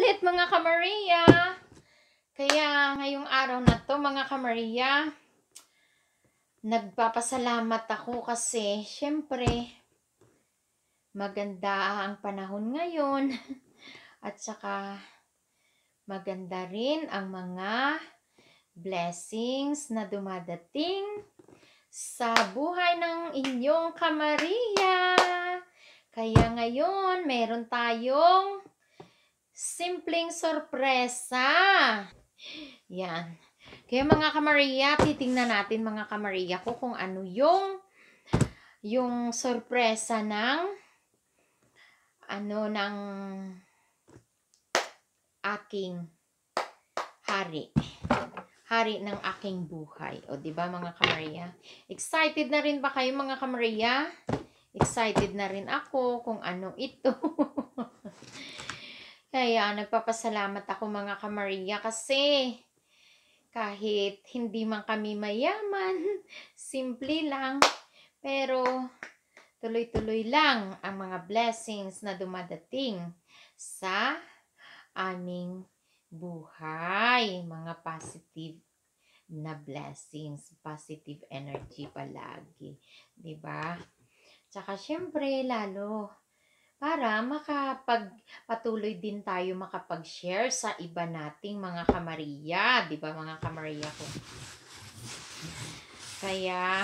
ulit mga Kamaria. Kaya ngayong araw na to mga Kamaria, nagpapasalamat ako kasi syempre maganda ang panahon ngayon at saka maganda rin ang mga blessings na dumadating sa buhay ng inyong Kamaria. Kaya ngayon meron tayong simpleng sorpresa. Yan. Kaya mga Kamaria, titingnan natin mga Kamaria ko kung ano yung sorpresa ng aking hari. Hari ng aking buhay. O di ba mga Kamaria? Excited na rin ba kayo mga Kamaria? Excited na rin ako kung ano ito. Kaya nagpapasalamat ako mga Kamaria kasi kahit hindi man kami mayaman, simple lang, pero tuloy-tuloy lang ang mga blessings na dumadating sa aming buhay. Mga positive na blessings, positive energy palagi. Diba? Tsaka syempre lalo para makapagpatuloy din tayo makapag-share sa iba nating mga Kamaria. Diba mga Kamaria ko? Kaya,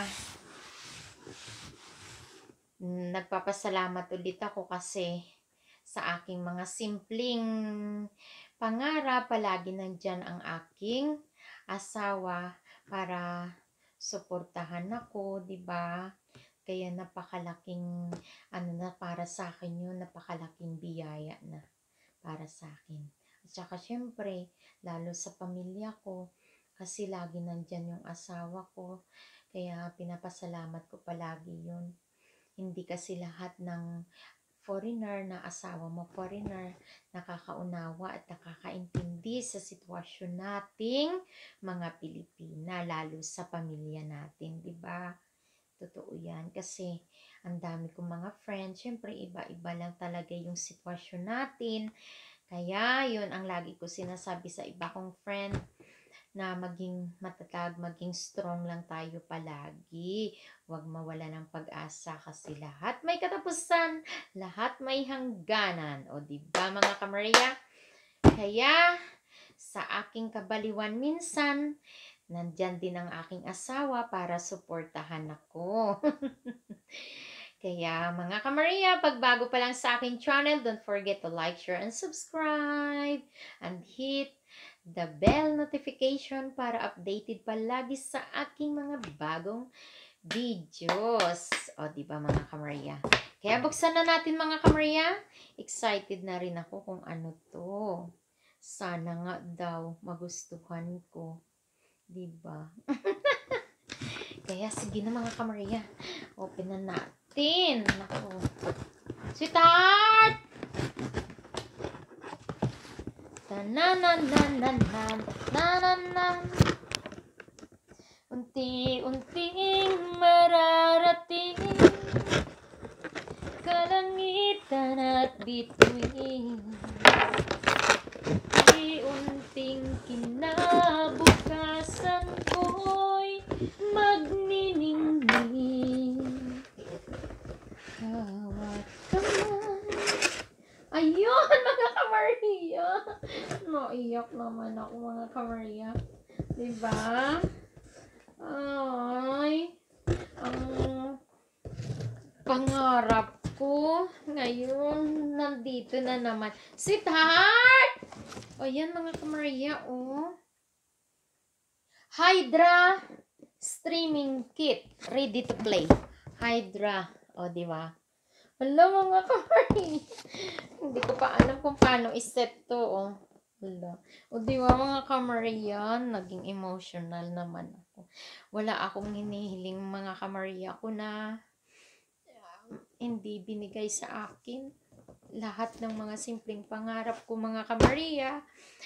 nagpapasalamat ulit ako kasi sa aking mga simpleng pangarap, palagi nandyan ang aking asawa para suportahan ako, diba? Kaya napakalaking na para sa akin yun, napakalaking biyaya na para sa akin. At saka syempre, lalo sa pamilya ko, kasi lagi nandyan yung asawa ko. Kaya pinapasalamat ko palagi yun. Hindi kasi lahat ng foreigner na asawa mo foreigner nakakaunawa at nakakaintindi sa sitwasyon nating mga Pilipina, lalo sa pamilya natin, di ba? Totoo yan. Kasi ang dami kong mga friends, syempre iba-iba lang talaga yung sitwasyon natin. Kaya yun ang lagi ko sinasabi sa iba kong friend na maging matatag, maging strong lang tayo palagi. Huwag mawala ng pag-asa kasi lahat may katapusan, lahat may hangganan. O diba mga Kamaria? Kaya sa aking kabaliwan minsan, nandyan din ang aking asawa para suportahan ako. Kaya mga Kamaria, pag bago pa lang sa aking channel, don't forget to like, share, and subscribe. And hit the bell notification para updated palagi sa aking mga bagong videos. O diba mga Kamaria? Kaya buksan na natin mga Kamaria. Excited na rin ako kung ano to. Sana nga daw magustuhan ko. Diba? Kaya sige na mga Kamaria. Open na natin. Ako. Sweetheart! Tananananan. Unti-unting mararating kalangitan at bituin. Unti-unting kinabukasan ko'y magniningning. Kawat ka man. Ayun mga Kamaria. Naiyak naman ako mga Kamaria. Diba? Ay, ang pangarap ko ngayon nandito na naman. Sweetheart! O yan mga Kamaria, oh. Hydra streaming kit. Ready to play. Hydra. O, diba? Hello mga Kamaria. Hindi ko pa alam kung paano iset to, oh. Hello. O, diba mga Kamaria? Naging emotional naman ako. Wala akong hinihiling mga Kamaria ko na hindi binigay sa akin. Lahat ng mga simpleng pangarap ko mga Kamaria.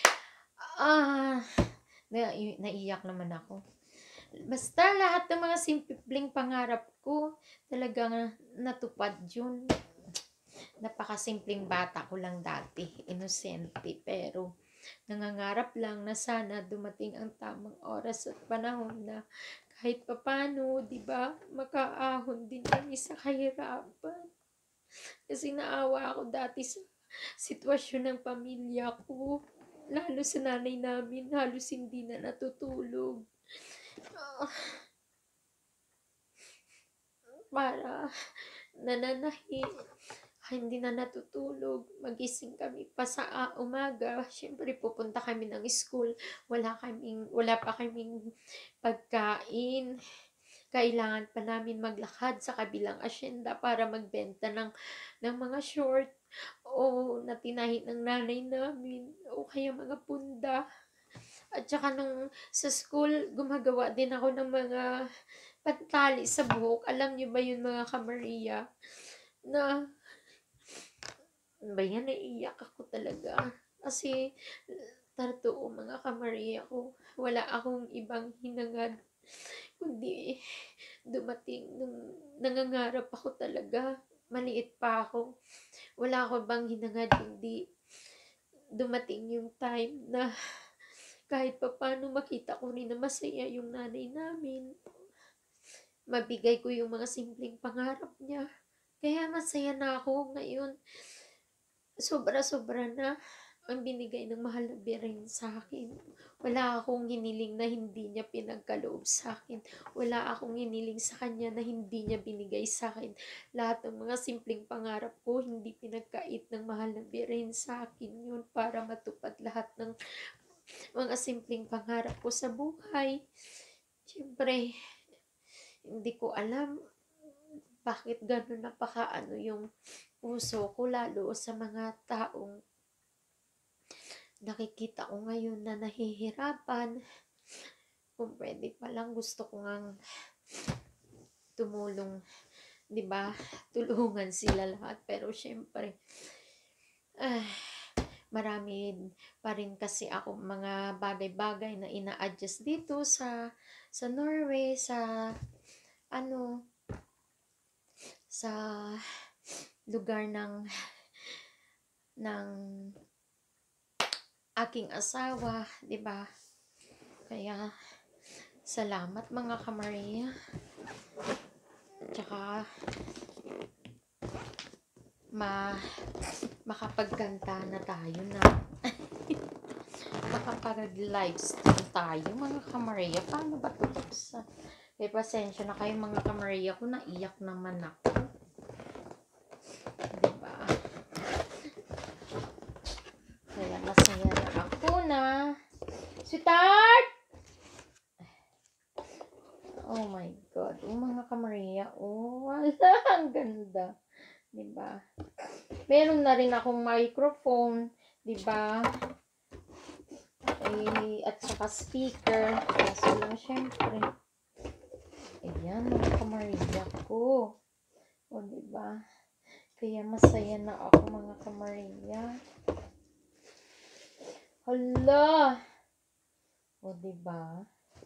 Naiyak naman ako. Basta lahat ng mga simpleng pangarap ko talagang natupad yun. Napakasimpleng bata ko lang dati, inosente, pero nangangarap lang na sana dumating ang tamang oras at panahon na kahit papano, 'di ba, makaahon din kami sa kahirapan. Kasi naawa ako dati sa sitwasyon ng pamilya ko. Lalo sa nanay namin, halos hindi na natutulog. Ah, para nananahi, hindi na natutulog. Magising kami pa sa umaga. Siyempre, pupunta kami ng school. Wala pa kaming pagkain. Kailangan pa namin maglakad sa kabilang asyenda para magbenta ng mga short o na tinahi ng nanay namin o kaya mga punda. At saka nung sa school, gumagawa din ako ng mga pantali sa buhok. Alam niyo ba yun, mga Kamaria? Na, ano ba yan, naiiyak ako talaga. Kasi, totoo mga Kamaria ko, wala akong ibang hinangad. Kundi, dumating nung nangangarap ako talaga. Maliit pa ako. Wala ako bang hinangad, kundi dumating yung time na kahit pa paano makita ko rin na masaya yung nanay namin. Mabigay ko yung mga simpleng pangarap niya. Kaya masaya na ako ngayon. Sobra-sobra na ang binigay ng mahal na birhen sa akin. Wala akong hiniling na hindi niya pinagkaloob sa akin. Wala akong hiniling sa kanya na hindi niya binigay sa akin. Lahat ng mga simpleng pangarap ko, hindi pinagkait ng mahal na birhen sa akin yun para matupad lahat ng mga simpleng pangarap ko sa buhay. Siyempre, hindi ko alam bakit gano'n napakaano yung puso ko, lalo sa mga taong nakikita ko ngayon na nahihirapan. Kung pwede pa lang, gusto ko ngang tumulong, 'di ba? Tulungan sila lahat. Pero syempre, marami pa rin kasi ako mga bagay-bagay na ina-adjust dito sa Norway, sa ano, sa lugar ng aking asawa, 'di ba? Kaya salamat mga Kamaria. Tsaka makapagkanta na tayo na makapag-live stream tayo mga Kamaria. Paano ba ito? May pasensya na kayo mga Kamaria ko, naiyak naman ako. Diba? Kaya masaya na ako na. Sweetheart! Oh my God. Mga Kamaria. Oh, wala. Ang ganda. Diba? Meron na rin akong microphone. Diba? At saka speaker. Kaso lang syempre. Ayan, mga Kamaria ko. O, diba? Kaya masaya na ako, mga Kamaria. Hala! O, diba?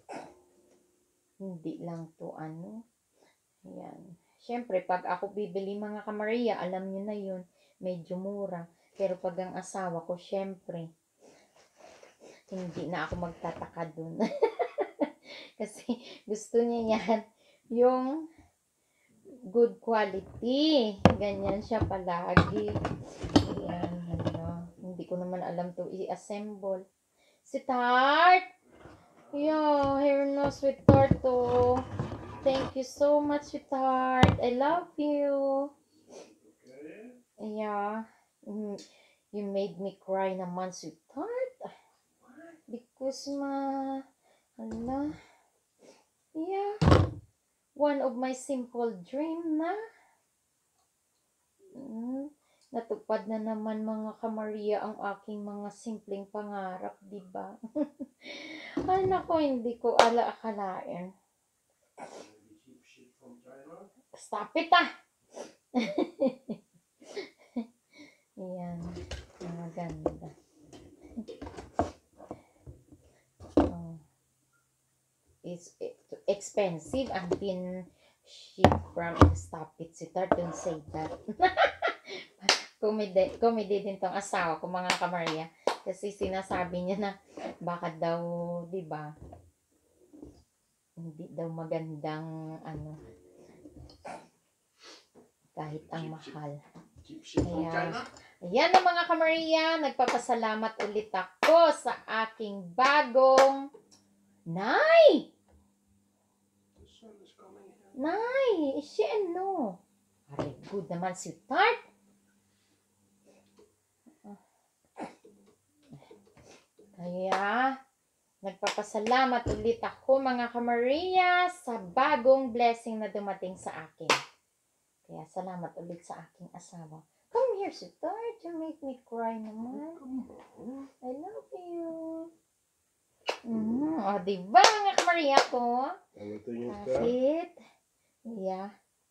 Hindi lang to ano. Ayan. Syempre, pag ako bibili, mga Kamaria, alam nyo na yun, medyo mura. Pero pag ang asawa ko, syempre, hindi na ako magtataka dun. Kasi gusto niya yan, yung good quality. Ganyan siya palagi. Ayan, hala. Hindi ko naman alam to i-assemble. Sweetheart! Yo, here no sweetheart to. Thank you so much, sweetheart. I love you. Yeah. You made me cry naman, sweetheart. Because hala. Yeah. One of my simple dream na. Natupad na naman, mga Kamaria, ang aking mga simpleng pangarap, diba? Ay, nako, hindi ko akalain. Stop it, ah! Ayan. Maganda. Oh. It's expensive and been shipped from. Stop it, sweetheart. Don't say that. Comedy din tong asawa ko, mga Kamaria. Kasi sinasabi niya na baka daw, di ba, hindi daw magandang ano, kahit ang mahal. Kaya, ayan na mga Kamaria, nagpapasalamat ulit ako sa aking bagong Nay! Nay, siya ano? Very good naman si Tart. Kaya, nagpapasalamat ulit ako mga Kamaria sa bagong blessing na dumating sa akin. Kaya salamat ulit sa aking asawa. Come here, sweetheart. You make me cry naman. I love you. O, diba mga Kamaria ko? Kahit, yeah.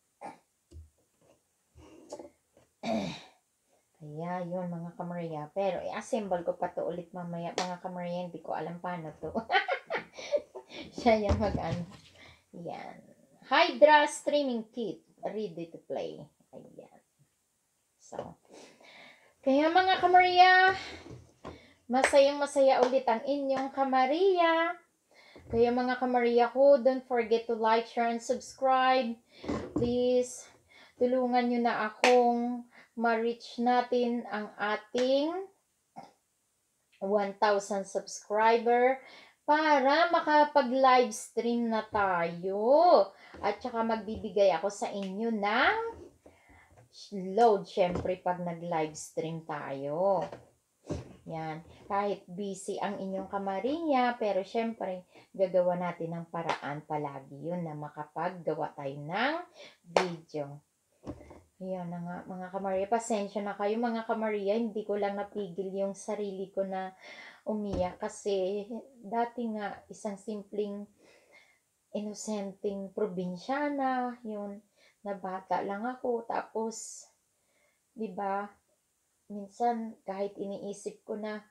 Kaya, yun mga Kamaria. Pero, i-assemble ko pa to ulit mamaya mga Kamaria. Hindi ko alam paano to. Siya yung mag-ano. Yan. Hydra Streaming Kit. Ready to play. Ayan. So, kaya mga Kamaria, masayang masaya ulit ang inyong Kamaria. Kaya mga Kamaria ko, don't forget to like, share, and subscribe. Please, tulungan nyo na akong ma-reach natin ang ating 1,000 subscriber para makapag-live stream na tayo. At saka magbibigay ako sa inyo ng load, syempre, pag nag-live stream tayo. Yan. Kahit busy ang inyong Kamaria, pero syempre, gagawa natin ng paraan palagi yun na makapaggawa tayo ng video. Yan na nga, mga Kamaria. Pasensya na kayo, mga Kamaria. Hindi ko lang napigil yung sarili ko na umiyak kasi dati nga isang simpleng inosenteng probinsyana, yun, na bata lang ako. Tapos, di ba, minsan kahit iniisip ko na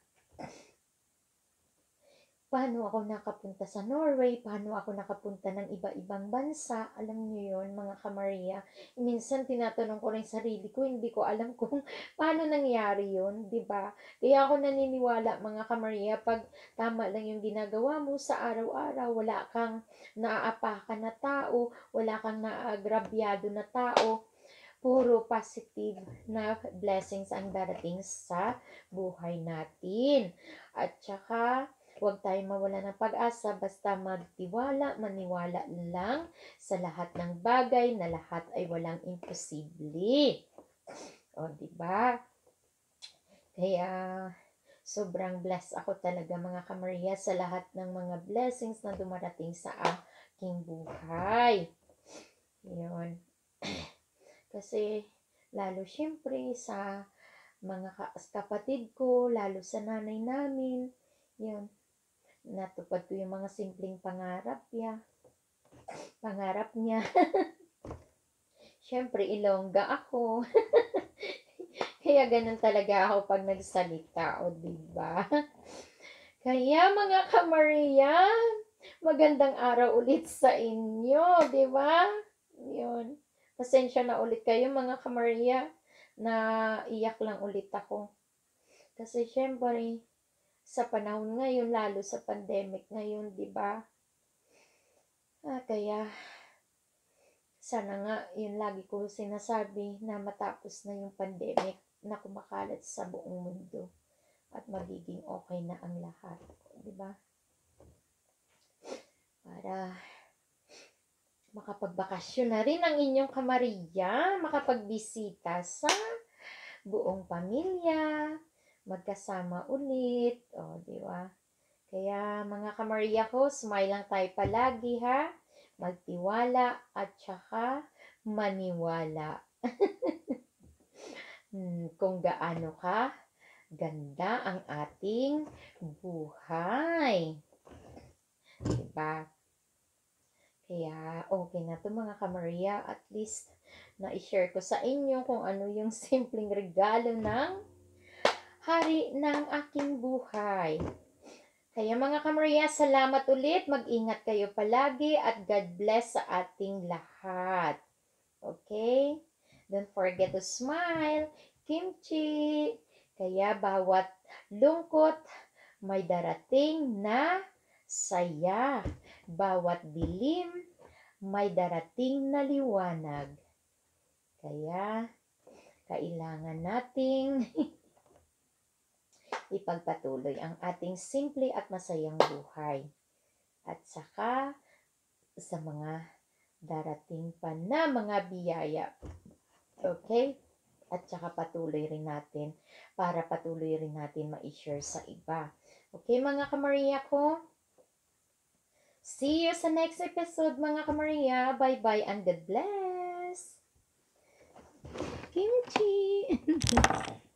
paano ako nakapunta sa Norway, paano ako nakapunta ng iba-ibang bansa, alam niyo yun mga Kamaria. Minsan tinatanong ko rin sarili ko, hindi ko alam kung paano nangyari yun, di ba? Kaya ako naniniwala mga Kamaria, pag tama lang yung ginagawa mo sa araw-araw, wala kang naaapakan na tao, wala kang naagrabyado na tao, puro positive na blessings ang darating sa buhay natin. At saka, huwag tayong mawala ng pag-asa, basta magtiwala, maniwala lang sa lahat ng bagay na lahat ay walang imposible. O, diba? Kaya, sobrang blessed ako talaga mga Kamaria sa lahat ng mga blessings na dumarating sa aking buhay. Yun. Kasi, lalo syempre sa mga kapatid ko, lalo sa nanay namin, yun, natupad ko yung mga simpleng pangarap niya. Syempre, Ilongga ako. Kaya ganun talaga ako pag nagsalita, o diba? Kaya mga Kamaria, magandang araw ulit sa inyo, diba? Yun. Pasensya na ulit kayo mga Kamaria, na iyak lang ulit ako. Kasi syempre, sa panahon ngayon, lalo sa pandemic ngayon, di ba? Kaya, sana nga, yun lagi ko sinasabi na matapos na yung pandemic na kumakalat sa buong mundo at magiging okay na ang lahat. Di ba? Para makapagbakasyon na rin ang inyong Kamaria, makapagbisita sa buong pamilya, magkasama ulit, o, di ba? Kaya mga Kamaria ko, smile lang tayo palagi ha, magtiwala at saka maniwala. Kung gaano ka ganda ang ating buhay. Diba? Kaya, okay na to mga Kamaria. At least, na-share ko sa inyo kung ano yung simpleng regalo ng hari ng aking buhay. Kaya mga Kamaria, salamat ulit. Mag-ingat kayo palagi at God bless sa ating lahat. Okay? Don't forget to smile, kimchi. Kaya bawat lungkot may darating na saya. Bawat dilim may darating na liwanag. Kaya kailangan nating ipagpatuloy ang ating simple at masayang buhay. At saka sa mga darating pa na mga biyaya. Okay? At saka patuloy rin natin para patuloy rin natin ma-share sa iba. Okay mga Kamaria ko? See you sa next episode mga Kamaria. Bye-bye and God bless! Kimchi!